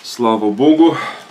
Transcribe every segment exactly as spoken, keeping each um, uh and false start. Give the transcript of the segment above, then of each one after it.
Слава Богу,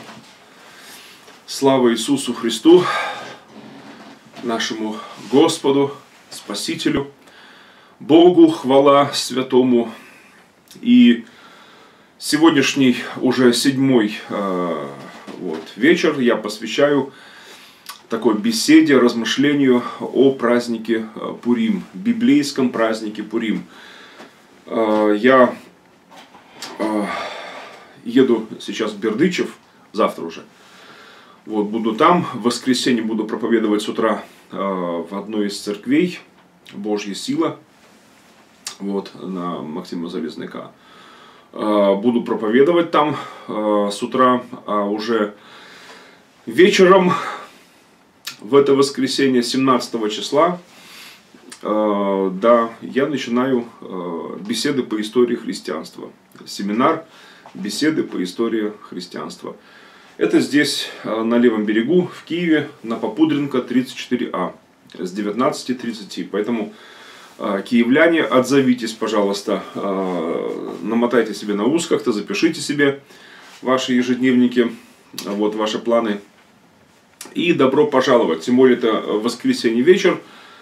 слава Иисусу Христу, нашему Господу, Спасителю, Богу хвала святому. И сегодняшний уже седьмой э, вот, вечер я посвящаю такой беседе, размышлению о празднике Пурим, библейском празднике Пурим. Э, я э, еду сейчас в Бердычев, завтра уже. Вот, буду там, в воскресенье буду проповедовать с утра э, в одной из церквей, Божья сила, вот, на Максима Залезняка. Э, буду проповедовать там э, с утра, а уже вечером, в это воскресенье, семнадцатого числа, э, да, я начинаю э, беседы по истории христианства. Семинар «Беседы по истории христианства». Это здесь, на левом берегу, в Киеве, на Попудренко, тридцать четыре А, с девятнадцати тридцати. Поэтому, киевляне, отзовитесь, пожалуйста, намотайте себе на ус как-то, запишите себе ваши ежедневники, вот ваши планы. И добро пожаловать, тем более это воскресенье вечер.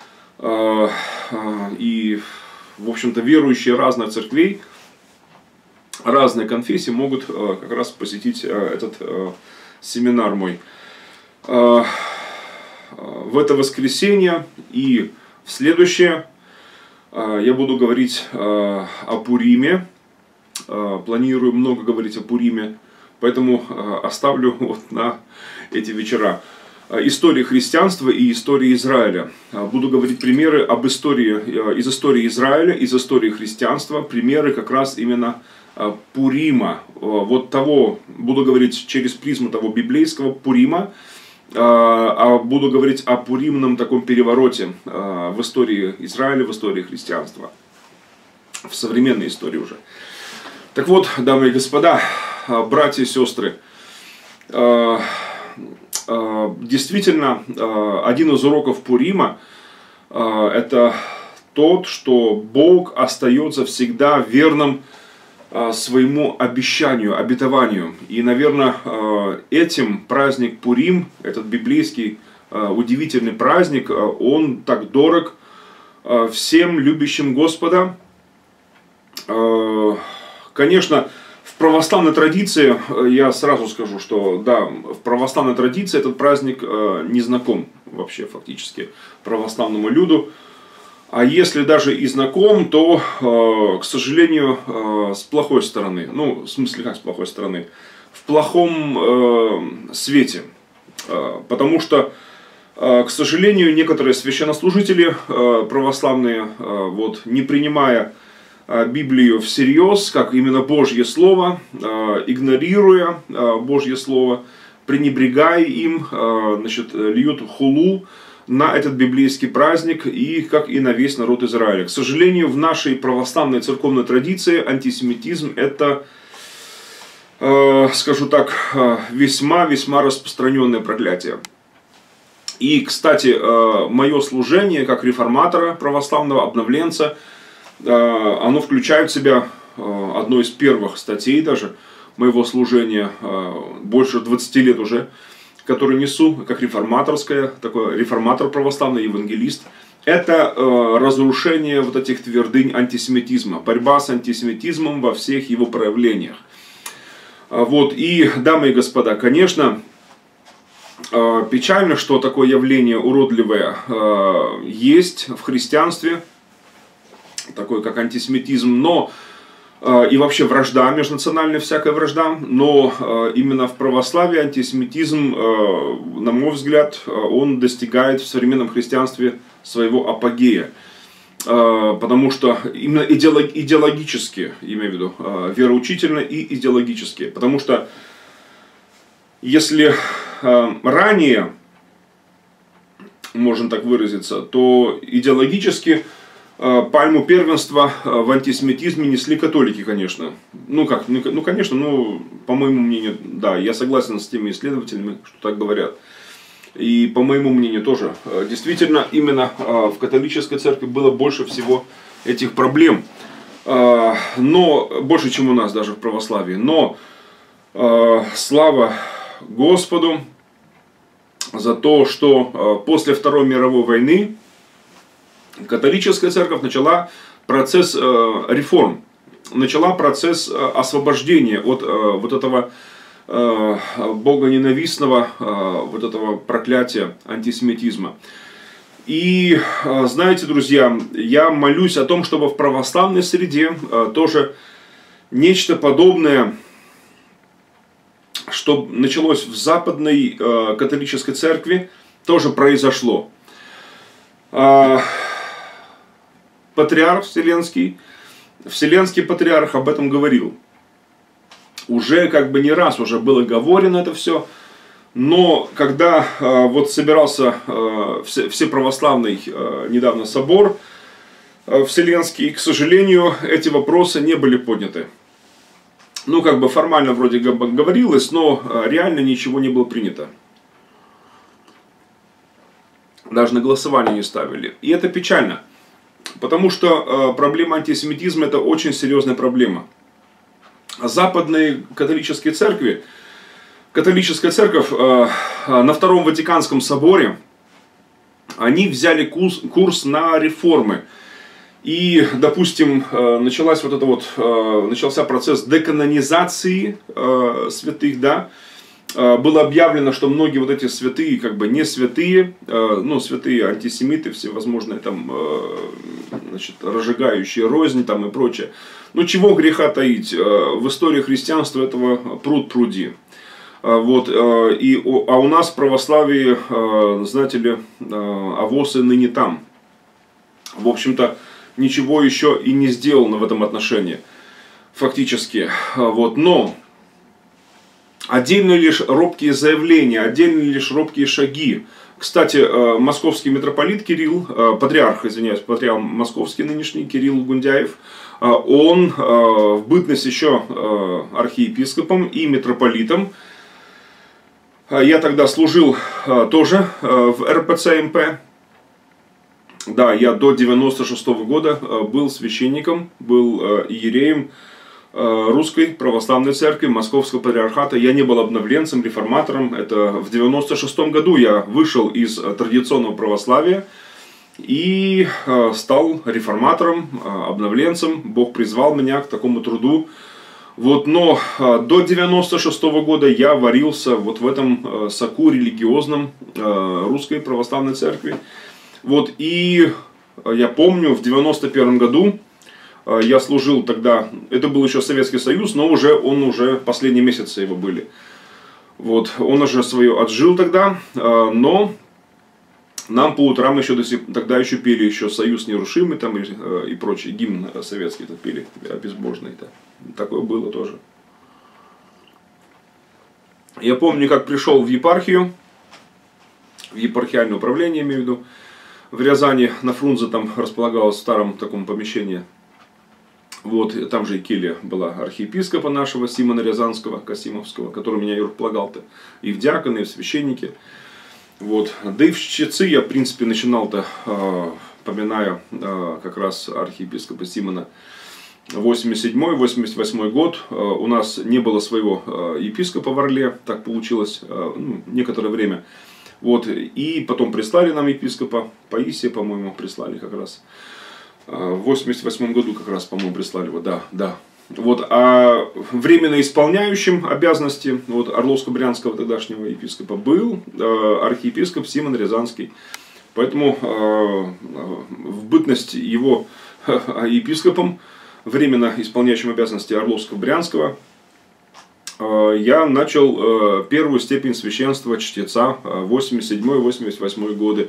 И, в общем-то, верующие разных церквей, разные конфессии могут э, как раз посетить э, этот э, семинар мой. Э, в это воскресенье и в следующее э, я буду говорить э, о Пуриме. Э, планирую много говорить о Пуриме, поэтому э, оставлю вот на эти вечера. Истории христианства и истории Израиля. Буду говорить примеры об истории, э, из истории Израиля, из истории христианства, примеры как раз именно Пурима, вот того, буду говорить через призму того библейского Пурима, а буду говорить о пуримном таком перевороте в истории Израиля, в истории христианства, в современной истории уже. Так вот, дамы и господа, братья и сестры, действительно, один из уроков Пурима — это тот, что Бог остается всегда верным своему обещанию, обетованию. И, наверное, этим праздник Пурим, этот библейский удивительный праздник, он так дорог всем любящим Господа. Конечно, в православной традиции, я сразу скажу, что да, в православной традиции этот праздник не знаком вообще фактически православному люду. А если даже и знаком, то, э, к сожалению, э, с плохой стороны. Ну, в смысле, как с плохой стороны? В плохом э, свете. Э, потому что, э, к сожалению, некоторые священнослужители э, православные, э, вот, не принимая э, Библию всерьез, как именно Божье Слово, э, игнорируя э, Божье Слово, пренебрегая им, э, значит, льют хулу на этот библейский праздник, и как и на весь народ Израиля. К сожалению, в нашей православной церковной традиции антисемитизм — это, э, скажу так, весьма-весьма распространенное проклятие. И, кстати, э, мое служение как реформатора, православного обновленца, э, оно включает в себя э, одну из первых статей даже моего служения, э, больше двадцати лет уже, который несу, как реформаторская, такой реформатор православный, евангелист, это э, разрушение вот этих твердынь антисемитизма, борьба с антисемитизмом во всех его проявлениях. Вот, и, дамы и господа, конечно, э, печально, что такое явление уродливое э, есть в христианстве, такое как антисемитизм, но и вообще вражда, межнациональная всякая вражда, но именно в православии антисемитизм, на мой взгляд, он достигает в современном христианстве своего апогея. Потому что именно идеологически, имею в виду, вероучительно и идеологически. Потому что если ранее, можно так выразиться, то идеологически пальму первенства в антисемитизме несли католики, конечно. Ну как, ну конечно, ну по моему мнению, да, я согласен с теми исследователями, что так говорят. И по моему мнению тоже, действительно, именно в католической церкви было больше всего этих проблем. Но больше, чем у нас даже в православии. Но Слава Господу за то, что после Второй мировой войны католическая церковь начала процесс реформ, начала процесс освобождения от вот этого богоненавистного, вот этого проклятия антисемитизма. И знаете, друзья, я молюсь о том, чтобы в православной среде тоже нечто подобное, что началось в западной католической церкви, тоже произошло. Патриарх Вселенский, Вселенский патриарх об этом говорил. Уже как бы не раз уже было говорено это все. Но когда э, вот собирался э, все, всеправославный э, недавно собор э, Вселенский, к сожалению, эти вопросы не были подняты. Ну, как бы формально вроде бы говорилось, но э, реально ничего не было принято. Даже на голосование не ставили. И это печально. Потому что э, проблема антисемитизма — это очень серьезная проблема. Западные католические церкви, католическая церковь э, на Втором Ватиканском соборе, они взяли курс, курс на реформы. И, допустим, э, началась вот это вот, э, начался процесс деканонизации э, святых, да. Э, было объявлено, что многие вот эти святые, как бы не святые, э, ну, святые антисемиты, всевозможные там, э, значит, разжигающие рознь там и прочее. Ну, чего греха таить, э, в истории христианства этого пруд пруди. Вот, и, а у нас в православии, знаете ли, авосы ныне там. В общем-то, ничего еще и не сделано в этом отношении, фактически. Вот, но отдельные лишь робкие заявления, отдельные лишь робкие шаги. Кстати, московский митрополит Кирилл, патриарх, извиняюсь, патриарх московский нынешний Кирилл Гундяев, он в бытность еще архиепископом и митрополитом. Я тогда служил тоже в эр пэ цэ эм пэ. Да, я до девяносто шестого года был священником, был иереем Русской Православной Церкви, Московского Патриархата. Я не был обновленцем, реформатором. Это в девяносто шестом году я вышел из традиционного православия и стал реформатором, обновленцем. Бог призвал меня к такому труду. Вот, но до девяносто шестого года я варился вот в этом соку религиозном Русской Православной Церкви. Вот, и я помню, в девяносто первом году я служил тогда, это был еще Советский Союз, но уже он уже, последние месяцы его были. Вот, он уже свое отжил тогда, но нам по утрам еще до сих, тогда еще пели еще «Союз нерушимый» там, и, и прочий, гимн советский -то пели, безбожный. -то. Такое было тоже. Я помню, как пришел в епархию, в епархиальное управление, имею в виду, в Рязани, на Фрунзе там располагалось в старом таком помещении. Вот, там же и келья была архиепископа нашего, Симона Рязанского, Касимовского, который меня и руководил-то и в диаконы, и в священники. Вот. Да и в чтецы я, в принципе, начинал-то, э, поминая э, как раз архиепископа Симона, восемьдесят седьмой — восемьдесят восьмой год. Э, у нас не было своего э, епископа в Орле, так получилось, э, ну, некоторое время. Вот. И потом прислали нам епископа, Паисия, по-моему, прислали как раз. Э, в восемьдесят восьмом году как раз, по-моему, прислали его, да, да. Вот, а временно исполняющим обязанности вот, Орловско-Брянского тогдашнего епископа был э, архиепископ Симон Рязанский. Поэтому э, в бытность его э, епископом, временно исполняющим обязанности Орловско-Брянского, э, я начал э, первую степень священства чтеца э, восемьдесят седьмой — восемьдесят восьмой годы.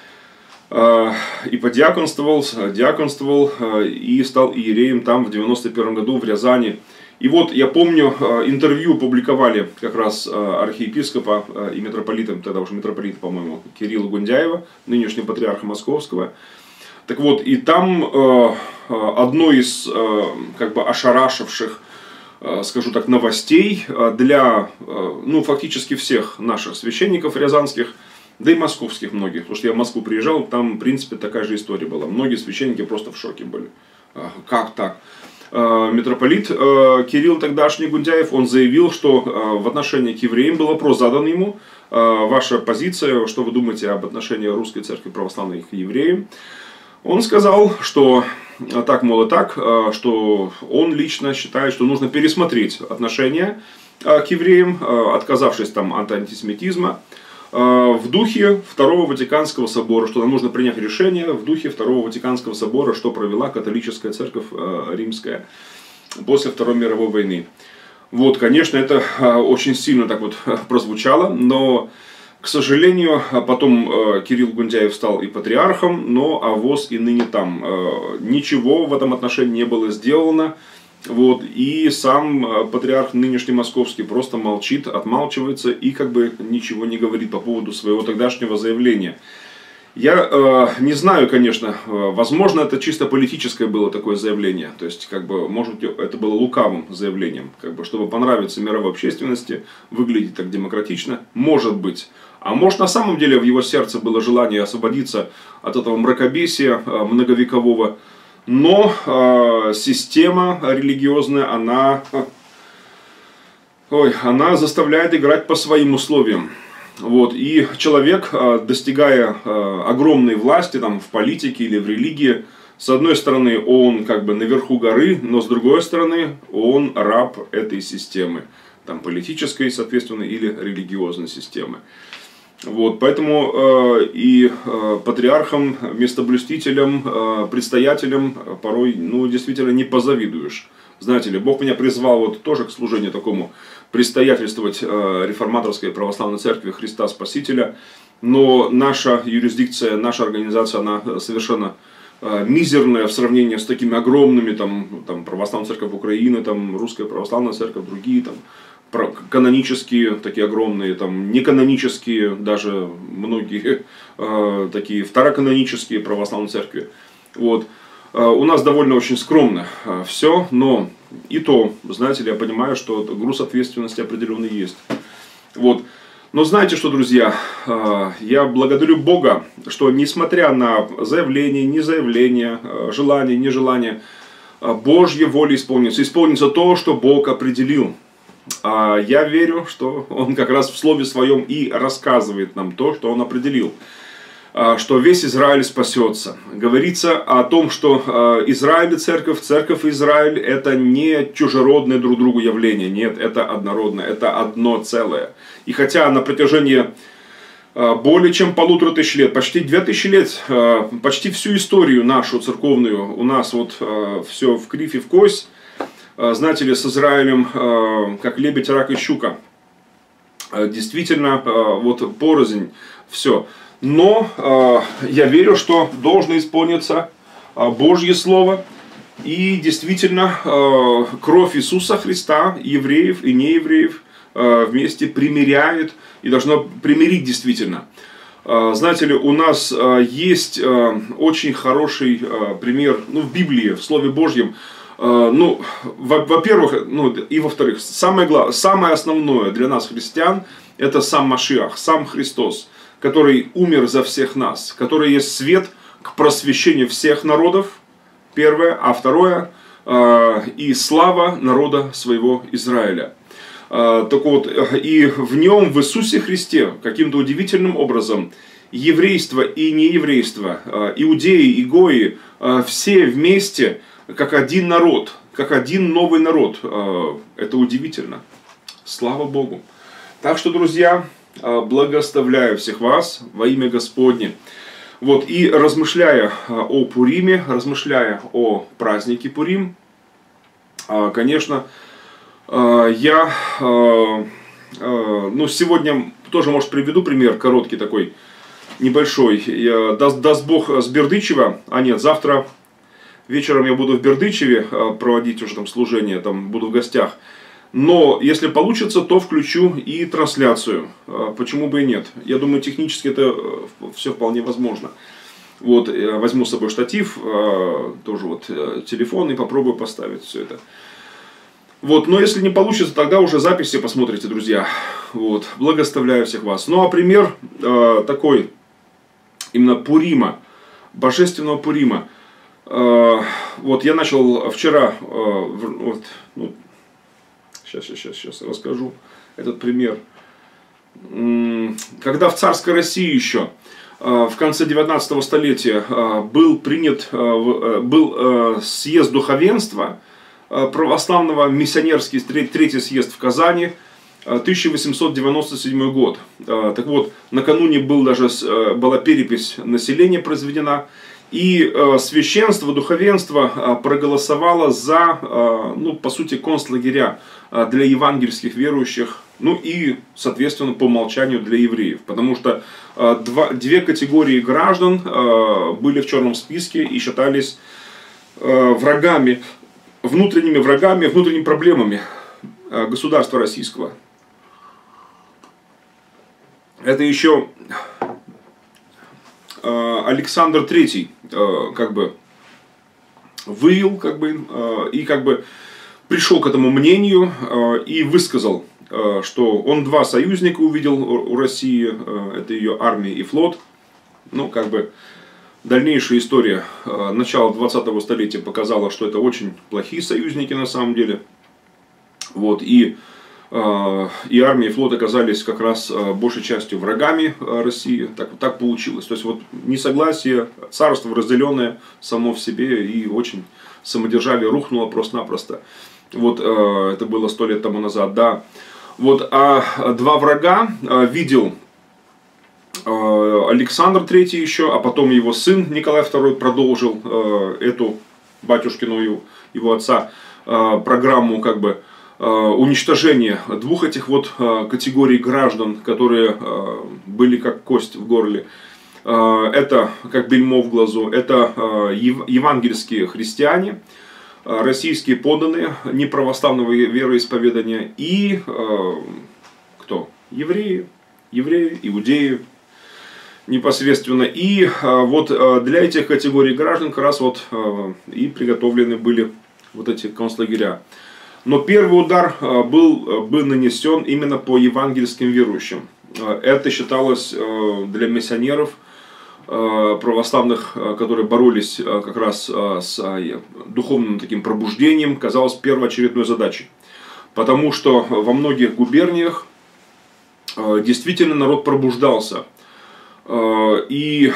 И подиаконствовал, диаконствовал и стал иереем там в девяносто первом году в Рязани. И вот я помню, интервью публиковали как раз архиепископа и митрополита, тогда уже митрополита, по-моему, Кирилла Гундяева, нынешнего патриарха Московского. Так вот, и там одно из как бы ошарашивших, скажу так, новостей для, ну, фактически всех наших священников рязанских, да и московских многих, потому что я в Москву приезжал, там, в принципе, такая же история была. Многие священники просто в шоке были. Как так? митрополит Кирилл тогдашний Гундяев, он заявил, что в отношении к евреям был вопрос задан ему: ваша позиция, что вы думаете об отношении Русской Церкви Православной к евреям. Он сказал, что так, мол, и так, что он лично считает, что нужно пересмотреть отношения к евреям, отказавшись там от антисемитизма, в духе Второго Ватиканского собора, что нам нужно принять решение в духе Второго Ватиканского собора, что провела католическая церковь римская после Второй мировой войны. Вот, конечно, это очень сильно так вот прозвучало, но, к сожалению, потом Кирилл Гундяев стал и патриархом, но авось и ныне там. Ничего в этом отношении не было сделано. Вот, и сам патриарх нынешний московский просто молчит, отмалчивается и как бы ничего не говорит по поводу своего тогдашнего заявления. Я э, не знаю, конечно, возможно, это чисто политическое было такое заявление. То есть, как бы, может, это было лукавым заявлением, как бы, чтобы понравиться мировой общественности, выглядеть так демократично, может быть. А может, на самом деле в его сердце было желание освободиться от этого мракобесия э, многовекового. Но э, система религиозная, она, ой, она заставляет играть по своим условиям. Вот. И человек, э, достигая э, огромной власти там, в политике или в религии, с одной стороны, он как бы наверху горы, но с другой стороны, он раб этой системы. Там, политической, соответственно, или религиозной системы. Вот, поэтому э, и э, патриархам, местоблюстителям, э, предстоятелям порой, ну, действительно не позавидуешь. Знаете ли, Бог меня призвал вот тоже к служению такому, предстоятельствовать э, реформаторской православной церкви Христа Спасителя. Но наша юрисдикция, наша организация, она совершенно э, мизерная в сравнении с такими огромными, там, там православная церковь Украины, там, русская православная церковь, другие там. Канонические, такие огромные, там, неканонические, даже многие э, такие второканонические православные церкви. Вот. Э, у нас довольно очень скромно э, все, но и то, знаете ли, я понимаю, что груз ответственности определенный есть. Вот. Но знаете что, друзья, э, я благодарю Бога, что несмотря на заявление, незаявление, э, желание, нежелание, э, Божья воля исполнится. Исполнится то, что Бог определил. Я верю, что Он как раз в Слове Своем и рассказывает нам то, что Он определил. Что весь Израиль спасется. Говорится о том, что Израиль и церковь, церковь и Израиль это не чужеродные друг другу явления. Нет, это однородное, это одно целое. И хотя на протяжении более чем полутора тысяч лет, почти две тысячи лет, почти всю историю нашу церковную у нас вот все в кривь и в кость, знаете ли, с Израилем, как лебедь, рак и щука. Действительно, вот порознь все. Но я верю, что должно исполниться Божье Слово. И действительно, кровь Иисуса Христа, евреев и неевреев, вместе примиряет и должно примирить действительно. Знаете ли, у нас есть очень хороший пример, ну, в Библии, в Слове Божьем. Ну, во-первых, ну, и во-вторых, самое главное, самое основное для нас, христиан, это сам Машиах, сам Христос, который умер за всех нас, который есть свет к просвещению всех народов, первое, а второе, и слава народа своего Израиля. Так вот, и в нем, в Иисусе Христе, каким-то удивительным образом, еврейство и нееврейство, иудеи и гои, все вместе, как один народ, как один новый народ. Это удивительно. Слава Богу. Так что, друзья, благословляю всех вас во имя Господне. Вот, и размышляя о Пуриме, размышляя о празднике Пурим, конечно, я, ну, сегодня тоже, может, приведу пример, короткий такой, небольшой. Я, даст, даст Бог с Бердычева, а нет, завтра вечером я буду в Бердычеве проводить уже там служение, там буду в гостях. Но если получится, то включу и трансляцию. Почему бы и нет? Я думаю, технически это все вполне возможно. Вот, я возьму с собой штатив, тоже вот телефон и попробую поставить все это. Вот, но если не получится, тогда уже записи посмотрите, друзья. Вот, благословляю всех вас. Ну а пример э, такой, именно Пурима, божественного Пурима. Вот я начал вчера, вот, ну, сейчас, сейчас, сейчас расскажу этот пример. Когда в царской России еще в конце девятнадцатого столетия был принят, был съезд духовенства православного, миссионерский третий съезд в Казани, тысяча восемьсот девяносто седьмой год. Так вот, накануне был даже, была перепись населения произведена, и священство, духовенство проголосовало за, ну, по сути, концлагеря для евангельских верующих, ну и, соответственно, по умолчанию для евреев. Потому что два, две категории граждан были в черном списке и считались врагами, внутренними врагами, внутренними проблемами государства российского. Это еще Александр Третий как бы вывел, как бы, и как бы пришел к этому мнению и высказал, что он два союзника увидел у России, это ее армия и флот. Ну, как бы дальнейшая история начала двадцатого столетия показала, что это очень плохие союзники на самом деле. Вот, и И армия и флот оказались как раз большей частью врагами России. Так, так получилось. То есть вот несогласие, царство разделенное само в себе, и очень самодержавие рухнуло просто-напросто. Вот это было сто лет тому назад, да. Вот, а два врага видел Александр Третий еще, а потом его сын Николай Второй продолжил эту батюшкину, его отца, программу, как бы, уничтожение двух этих вот категорий граждан, которые были как кость в горле. Это как бельмо в глазу, это евангельские христиане, российские подданные неправославного вероисповедания и кто? Евреи, евреи, иудеи непосредственно. И вот для этих категорий граждан как раз вот и приготовлены были вот эти концлагеря. Но первый удар был бы нанесен именно по евангельским верующим. Это считалось для миссионеров православных, которые боролись как раз с духовным таким пробуждением, казалось первоочередной задачей. Потому что во многих губерниях действительно народ пробуждался. И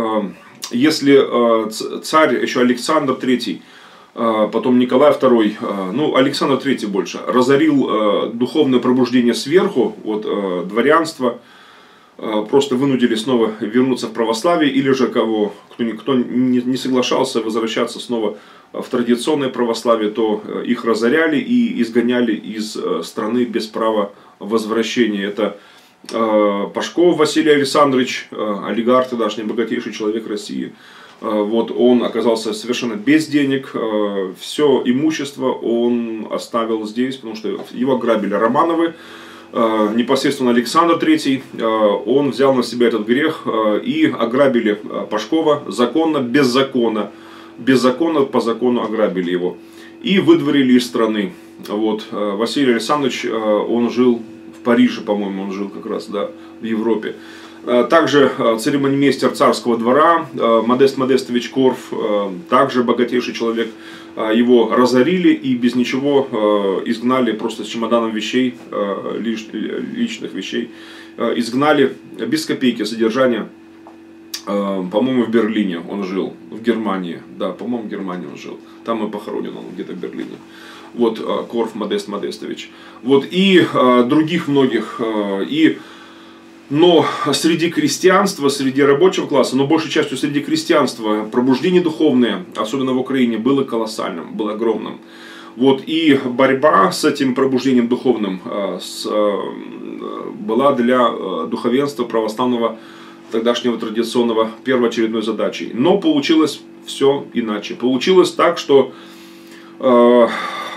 если царь еще Александр Третий, потом Николай Второй, ну Александр Третий больше, разорил духовное пробуждение сверху, вот дворянство, просто вынудили снова вернуться в православие, или же кого, кто, кто не соглашался возвращаться снова в традиционное православие, то их разоряли и изгоняли из страны без права возвращения. Это Пашков Василий Александрович, олигарх тогдашний, богатейший человек России. Вот, он оказался совершенно без денег, все имущество он оставил здесь, потому что его грабили Романовы. Непосредственно Александр Третий, он взял на себя этот грех и ограбили Пашкова законно, без закона, беззаконно, по закону ограбили его и выдворили из страны. Вот, Василий Александрович, он жил в Париже, по-моему, он жил как раз, да, в Европе. Также церемонимейстер царского двора Модест Модестович Корф, также богатейший человек, его разорили и без ничего изгнали, просто с чемоданом вещей, личных вещей, изгнали без копейки содержания. По-моему, в Берлине он жил, в Германии, да, по-моему, в Германии он жил, там и похоронен он где-то в Берлине. Вот Корф Модест Модестович. Вот, и других многих, и но среди крестьянства, среди рабочего класса, но большей частью среди крестьянства, пробуждение духовное, особенно в Украине, было колоссальным, было огромным. Вот, и борьба с этим пробуждением духовным с, была для духовенства православного тогдашнего традиционного первоочередной задачей. Но получилось все иначе. Получилось так, что э,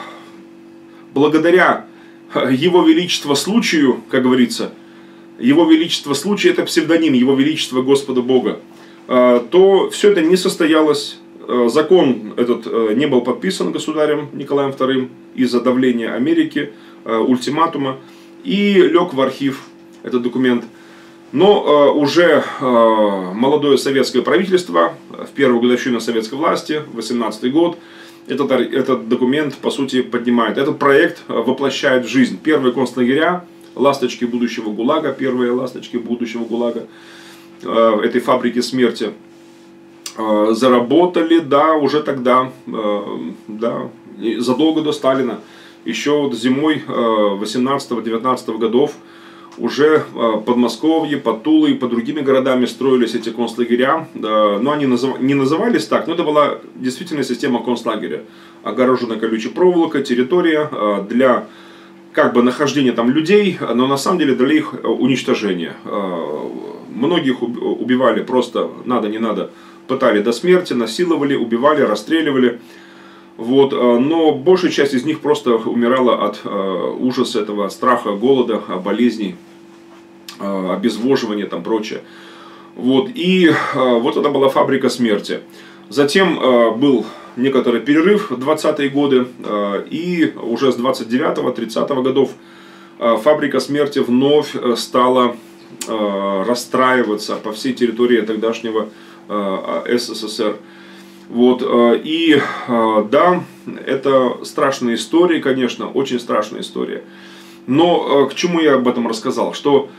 благодаря Его Величество случаю, как говорится, Его Величество случай — это псевдоним Его Величества Господа Бога, то все это не состоялось. Закон этот не был подписан государем Николаем Вторым из-за давления Америки, ультиматума, и лег в архив этот документ. Но э, уже э, молодое советское правительство, в первую годовщину советской власти, восемнадцатый год, этот, этот документ, по сути, поднимает. Этот проект воплощает в жизнь. Первые концлагеря, ласточки будущего ГУЛАГа, первые ласточки будущего ГУЛАГа, э, этой фабрики смерти, э, заработали, да, уже тогда, э, да, задолго до Сталина. Еще вот зимой восемнадцатого-девятнадцатого годов уже Подмосковье, под Тулой и под другими городами строились эти концлагеря. Но они не назывались так, но это была действительно система концлагеря. Огорожена колючей проволокой, территория для как бы нахождения там людей, но на самом деле для их уничтожения. Многих убивали просто надо, не надо, пытали до смерти, насиловали, убивали, расстреливали. Вот, но большая часть из них просто умирала от э, ужаса этого, страха, голода, болезней, э, обезвоживания и прочее. Вот, и э, вот это была фабрика смерти. Затем э, был некоторый перерыв в двадцатые годы, э, и уже с двадцать девятого — тридцатого годов э, фабрика смерти вновь стала э, расстраиваться по всей территории тогдашнего э, СССР. Вот, и да, это страшная история, конечно, очень страшная история. Но к чему я об этом рассказал? Что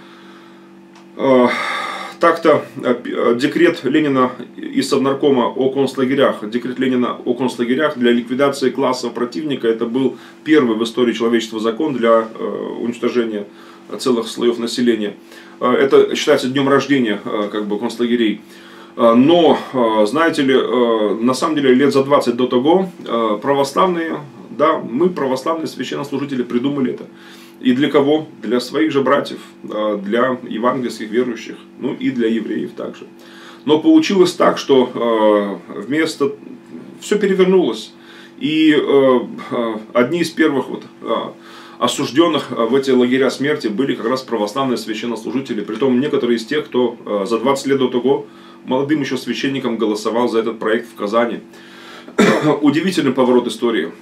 так-то декрет Ленина и Совнаркома о концлагерях, декрет Ленина о концлагерях для ликвидации классов противника, это был первый в истории человечества закон для уничтожения целых слоев населения. Это считается днем рождения как бы концлагерей. Но, знаете ли, на самом деле лет за двадцать до того православные, да, мы, православные священнослужители, придумали это. И для кого? Для своих же братьев, для евангельских верующих, ну и для евреев также. Но получилось так, что вместо... все перевернулось. И одни из первых вот осужденных в эти лагеря смерти были как раз православные священнослужители. Притом некоторые из тех, кто за двадцать лет до того молодым еще священником голосовал за этот проект в Казани. Удивительный поворот истории.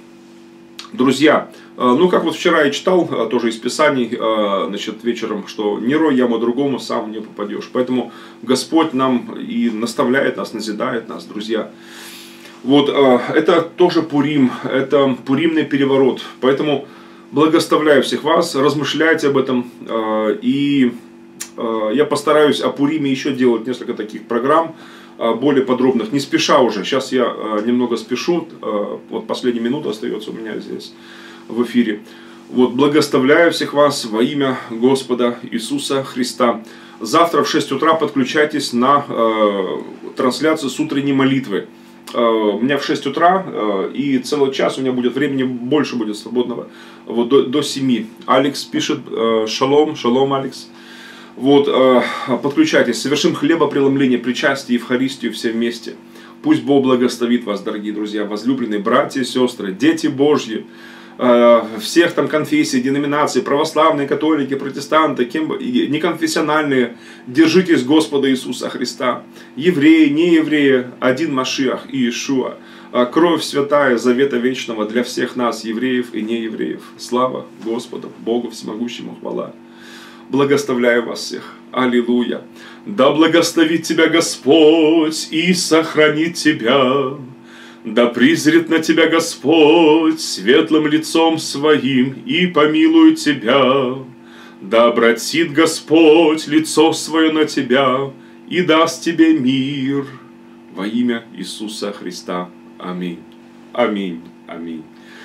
Друзья, ну как вот вчера я читал, тоже из Писаний, значит, вечером, что не рой яму другому, сам не попадешь. Поэтому Господь нам и наставляет нас, назидает нас, друзья. Вот, это тоже Пурим, это Пуримный переворот. Поэтому благословляю всех вас, размышляйте об этом. И я постараюсь о Пуриме еще делать несколько таких программ, более подробных, не спеша уже. Сейчас я немного спешу, вот последняя минута остается у меня здесь в эфире. Вот, благословляю всех вас во имя Господа Иисуса Христа. Завтра в шесть утра подключайтесь на э, трансляцию с утренней молитвы. Э, у меня в шесть утра, э, и целый час у меня будет времени, больше будет свободного, вот, до, до семи. Алекс пишет, э, шалом, шалом, Алекс. Вот, э, подключайтесь, совершим хлебопреломление, причастие, Евхаристию все вместе. Пусть Бог благословит вас, дорогие друзья, возлюбленные братья и сестры, дети Божьи, э, всех там конфессий, деноминаций, православные, католики, протестанты, кем, неконфессиональные. Держитесь Господа Иисуса Христа. Евреи, не евреи, один Машиах и Иешуа. Кровь святая завета вечного для всех нас, евреев и неевреев. Слава Господу, Богу всемогущему, хвала. Благословляю вас всех. Аллилуйя. Да благословит тебя Господь и сохранит тебя. Да призрит на тебя Господь светлым лицом своим и помилует тебя. Да обратит Господь лицо свое на тебя и даст тебе мир. Во имя Иисуса Христа. Аминь. Аминь. Аминь.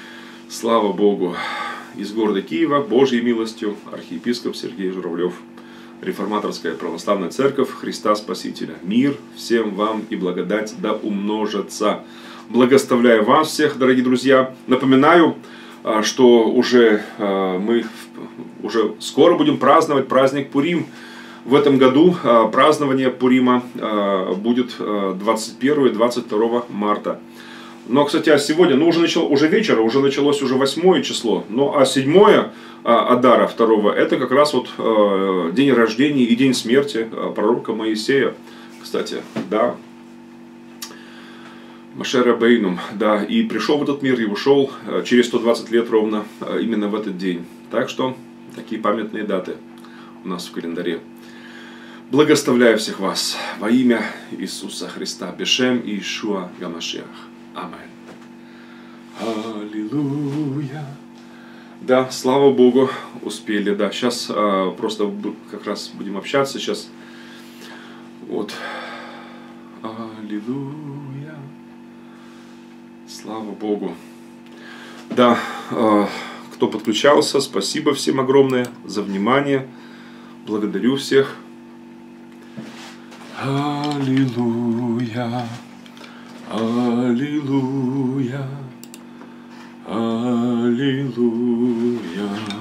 Слава Богу. Из города Киева, Божьей милостью, архиепископ Сергей Журавлев, Реформаторская православная церковь Христа Спасителя. Мир всем вам и благодать да умножится. Благословляю вас всех, дорогие друзья. Напоминаю, что уже мы уже скоро будем праздновать праздник Пурим. В этом году празднование Пурима будет двадцать первого и двадцать второго марта. Но, кстати, а сегодня, ну уже, начало, уже вечер, уже началось уже восьмое число. Ну а седьмое Адара второго, это как раз вот э, день рождения и день смерти э, пророка Моисея. Кстати, да, Моше Рабейну, да, и пришел в этот мир и ушел э, через сто двадцать лет ровно э, именно в этот день. Так что, такие памятные даты у нас в календаре. Благословляю всех вас во имя Иисуса Христа, Бешем и Иешуа Гамашиах. Аминь. Аллилуйя. Да, слава Богу, успели. Да, сейчас а, просто как раз будем общаться. Сейчас вот. Аллилуйя. Слава Богу. Да, а, кто подключался, спасибо всем огромное за внимание. Благодарю всех. Аллилуйя. Аллилуйя. Аллилуйя.